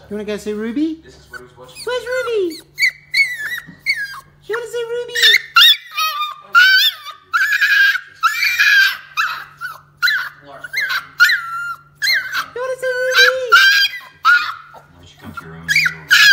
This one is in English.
You want to go see Ruby? This is what he was watching. Where's Ruby? You want to see Ruby? You want to see Ruby? Why don't you come to your room in the middle of the